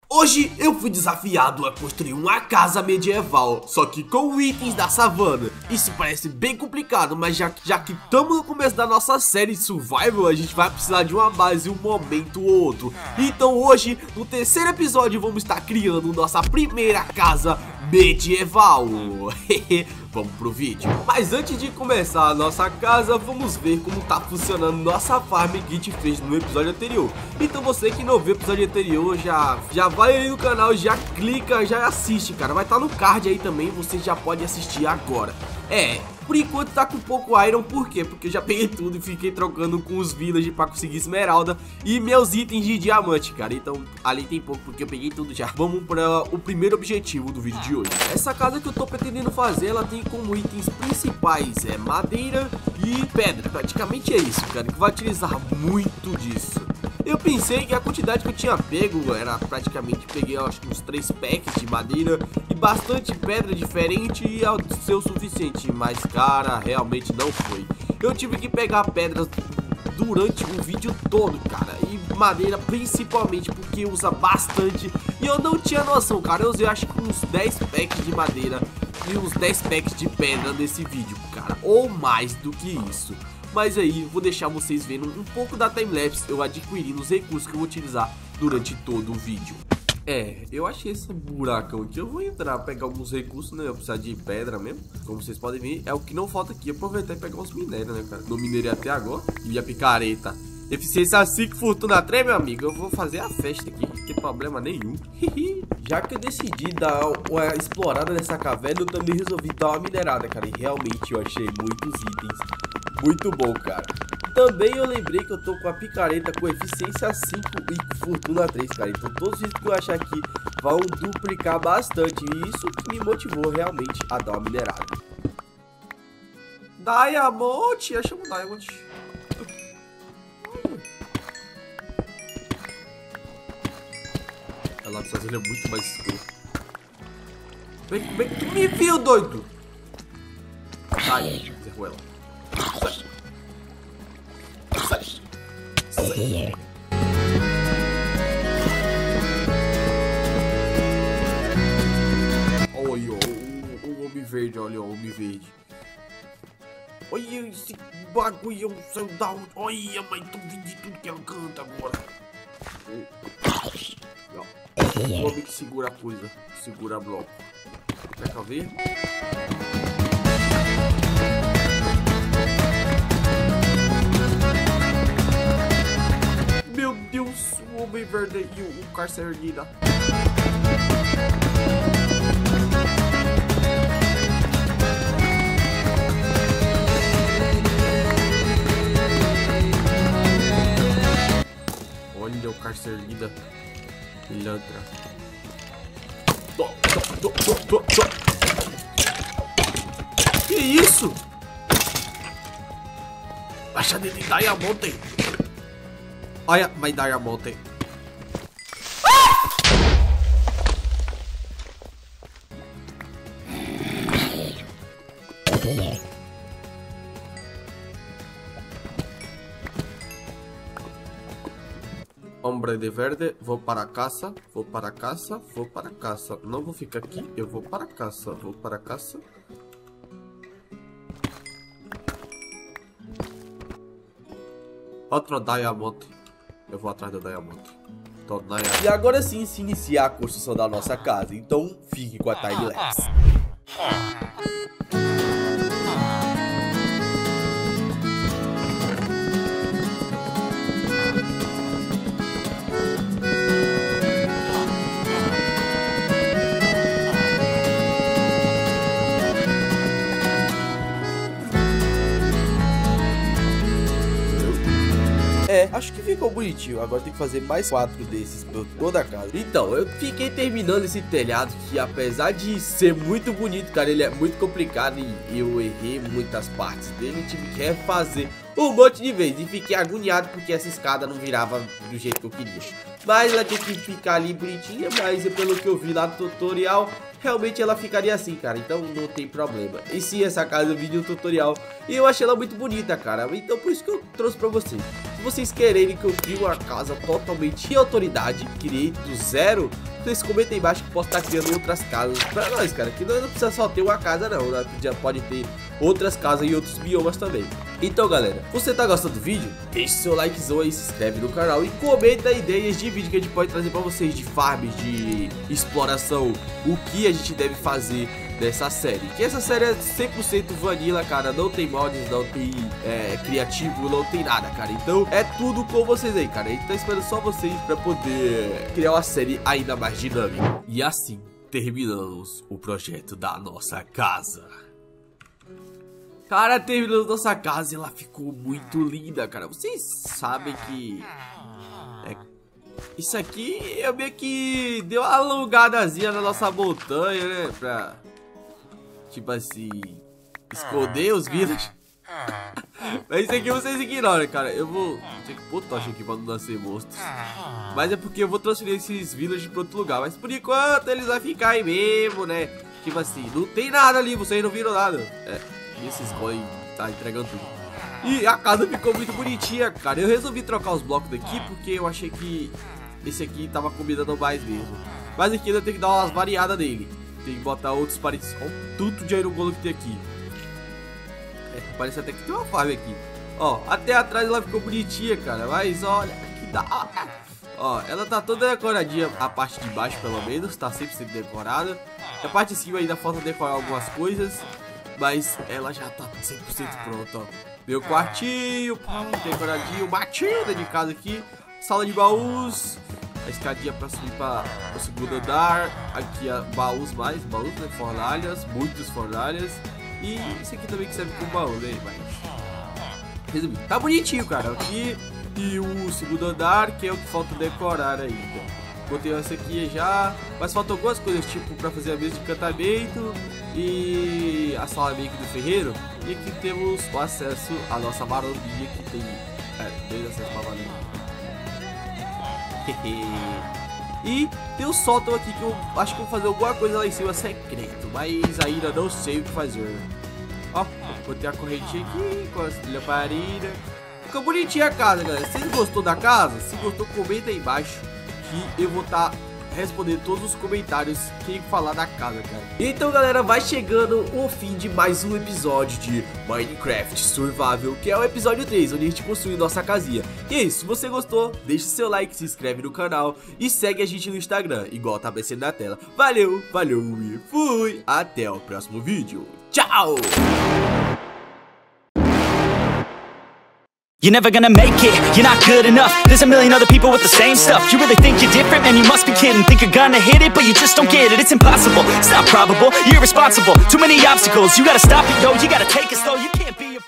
Hoje eu fui desafiado a construir uma casa medieval, só que com itens da savana. Isso parece bem complicado, mas já que estamos no começo da nossa série Survival, a gente vai precisar de uma base um momento ou outro. Então hoje, no terceiro episódio, vamos estar criando nossa primeira casa medieval. Vamos pro vídeo. Mas antes de começar a nossa casa, vamos ver como tá funcionando nossa farm que a gente fez no episódio anterior. Então você que não viu o episódio anterior, já vai aí no canal, já clica, já assiste, cara. Vai estar no card aí também, você já pode assistir agora. Por enquanto tá com pouco iron, por quê? Porque eu já peguei tudo e fiquei trocando com os village pra conseguir esmeralda e meus itens de diamante, cara. Então ali tem pouco porque eu peguei tudo já. Vamos para o primeiro objetivo do vídeo de hoje. Essa casa que eu tô pretendendo fazer, ela tem como itens principais madeira e pedra. Praticamente é isso, cara, que vai utilizar muito disso. Eu pensei que a quantidade que eu tinha pego era praticamente, peguei acho que uns 3 packs de madeira e bastante pedra diferente e ia ser o suficiente, mas cara, realmente não foi. Eu tive que pegar pedras durante o vídeo todo, cara, e madeira principalmente porque usa bastante e eu não tinha noção, cara. Eu usei acho que uns 10 packs de madeira e uns 10 packs de pedra nesse vídeo, cara, ou mais do que isso. Mas aí, vou deixar vocês vendo um pouco da timelapse eu adquirindo os recursos que eu vou utilizar durante todo o vídeo. Eu achei esse buracão aqui, eu vou entrar, pegar alguns recursos, né, eu precisar de pedra mesmo. Como vocês podem ver, é o que não falta aqui, aproveitar e pegar uns minérios, né, cara. Não minerei até agora, e a picareta. Eficiência 5, fortuna 3, meu amigo, eu vou fazer a festa aqui, não tem problema nenhum. Já que eu decidi dar uma explorada nessa caverna, eu também resolvi dar uma minerada, cara, e realmente eu achei muitos itens. Muito bom, cara. Também eu lembrei que eu tô com a picareta com eficiência 5 e com fortuna 3, cara. Então todos os itens que eu achar aqui vão duplicar bastante. E isso que me motivou realmente a dar uma minerada. Diamond! Eu chamo Diamond. Ela precisa fazer muito mais escuro. Como é que tu me viu, doido? Sai, zerrou ela. Sai. Olha o homem verde, olha o homem verde. Olha esse bagulho, saiu da onde? Olha, mãe, tô vendo tudo que ela canta agora. O homem que segura a coisa, segura bloco. Quer ver? Meu Deus, o homem verde e o carcereira. Olha o carcereira. Pilantra. Que isso? Baixa dele de Diamond. Olha, my Diamond. Hombre de verde, vou para casa, vou para casa, vou para casa. Não vou ficar aqui, eu vou para casa, vou para casa. Outro Diamond. Eu vou atrás do Diamond. E agora sim se inicia a construção da nossa casa. Então fique com a timelapse. Acho que ficou bonitinho. Agora tem que fazer mais 4 desses por toda a casa. Então, eu fiquei terminando esse telhado que, apesar de ser muito bonito, cara, ele é muito complicado e eu errei muitas partes dele. Eu tive que refazer um monte de vezes e fiquei agoniado porque essa escada não virava do jeito que eu queria. mas ela tem que ficar ali bonitinha, mas pelo que eu vi lá no tutorial, realmente ela ficaria assim, cara, então não tem problema. E sim, essa casa eu vi no tutorial e eu achei ela muito bonita, cara, então por isso que eu trouxe pra vocês. Se vocês quererem que eu crie uma casa totalmente de autoridade, criei do zero, vocês comentem aí embaixo que eu posso estar criando outras casas pra nós, cara, que nós não precisa só ter uma casa não, né? Já pode ter outras casas e outros biomas também. Então galera, se você tá gostando do vídeo, deixe seu likezão aí, se inscreve no canal e comenta ideias de vídeo que a gente pode trazer pra vocês, de farms, de exploração, o que a gente deve fazer dessa série. Que essa série é 100% vanilla, cara, não tem mods, não tem criativo, não tem nada, cara. Então é tudo com vocês aí, cara. A gente tá esperando só vocês pra poder criar uma série ainda mais dinâmica. E assim terminamos o projeto da nossa casa. Cara, terminamos nossa casa e ela ficou muito linda, cara. Vocês sabem que isso aqui eu meio que deu uma alongadazinha na nossa montanha, né? Pra, tipo assim, esconder os villagers. Mas isso aqui vocês ignoram, cara. Eu vou ter que pôr tocha aqui pra não nascer monstros. Mas é porque eu vou transferir esses villagers pra outro lugar. Mas por enquanto eles vão ficar aí mesmo, né? Tipo assim, não tem nada ali, vocês não viram nada. E esses boys tá entregando tudo. E a casa ficou muito bonitinha, cara. Eu resolvi trocar os blocos daqui porque eu achei que esse aqui tava combinando mais mesmo. Mas aqui ainda tem que dar umas variadas nele. Tem que botar outros parecidos. Olha o tanto de Iron Golem que tem aqui. Parece até que tem uma farm aqui. Ó, até atrás ela ficou bonitinha, cara. Mas olha, que da hora. Ó, ela tá toda decoradinha. A parte de baixo pelo menos tá 100% decorada. A parte de cima ainda falta decorar algumas coisas, mas ela já tá 100% pronta, ó. Meu quartinho, decoradinho, batida de casa aqui. Sala de baús. A escadinha pra subir para o segundo andar. Aqui baús, né? Fornalhas, muitas fornalhas. E esse aqui também que serve como baú, né? Mas resumindo, tá bonitinho, cara. Aqui e o segundo andar, que é o que falta decorar ainda. Botei essa aqui já, mas faltam algumas coisas, tipo pra fazer a mesa de encantamento e a sala meio que do ferreiro. E aqui temos o acesso à nossa varolinha, que tem 2 acessos pra varolinha. E tem o sótão aqui que eu acho que vou fazer alguma coisa lá em cima secreto, mas ainda não sei o que fazer. Ó, botei a correntinha aqui com a lamparina. Ficou bonitinha a casa, galera. Se vocês gostou da casa, se gostou, comenta aí embaixo que eu vou estar respondendo todos os comentários quem falar da casa, cara. Então, galera, vai chegando o fim de mais um episódio de Minecraft Survival, que é o episódio 3, onde a gente construiu nossa casinha. E é isso, se você gostou, deixa seu like, se inscreve no canal e segue a gente no Instagram, igual tá aparecendo na tela. Valeu, falou e fui! Até o próximo vídeo. Tchau! You're never gonna make it, you're not good enough. There's a million other people with the same stuff. You really think you're different? Man, you must be kidding. Think you're gonna hit it, but you just don't get it. It's impossible, it's not probable, you're irresponsible. Too many obstacles, you gotta stop it, yo. You gotta take it slow, you can't be